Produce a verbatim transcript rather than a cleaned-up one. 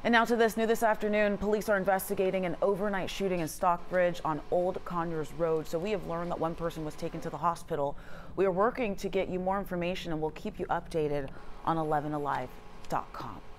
And now to this new this afternoon, police are investigating an overnight shooting in Stockbridge on Old Conyers Road. So we have learned that one person was taken to the hospital. We are working to get you more information and we'll keep you updated on eleven alive dot com.